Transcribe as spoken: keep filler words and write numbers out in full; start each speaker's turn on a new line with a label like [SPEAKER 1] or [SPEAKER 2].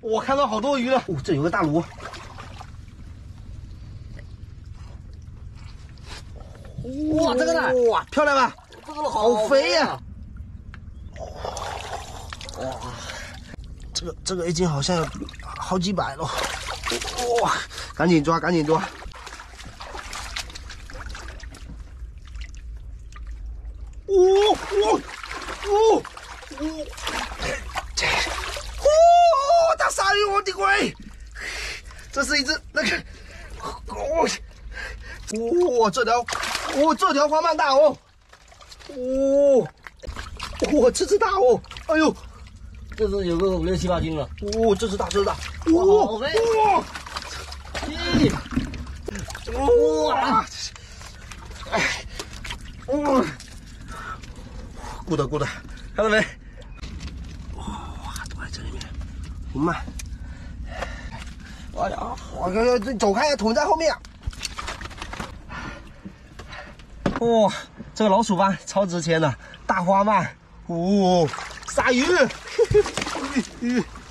[SPEAKER 1] 我看到好多鱼了。哦，这有个大鲈。
[SPEAKER 2] 哇，这个呢？
[SPEAKER 1] 哇，漂亮吧？
[SPEAKER 2] 这个
[SPEAKER 1] 好肥呀、
[SPEAKER 2] 啊！
[SPEAKER 1] 哇，这个这个一斤好像有好几百了。哇，赶紧抓，赶紧抓！哦哦哦哦！哦，大鲨鱼，我的鬼！这是一只那个，哦，哇，这条，哦，这条花鳗大哦，哦，哇，这只大哦，哎呦，
[SPEAKER 2] 这是有个五六七八斤了。
[SPEAKER 1] 哦，这只大，这只大，
[SPEAKER 2] 哇，好肥！
[SPEAKER 1] 哇，
[SPEAKER 2] 咦，
[SPEAKER 1] 哇，哎，哇，鼓的鼓的，看到没？哇，都在这里面，很慢。哎呀，我刚刚这走开，桶在后面。哇、哦，这个老鼠斑超值钱的，大花鳗，哦，鲨鱼，